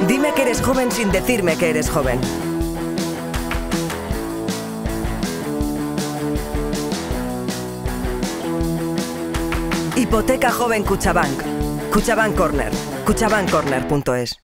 Dime que eres joven sin decirme que eres joven. Hipoteca joven Kutxabank. Kutxabank Corner. kutxabankcorner.es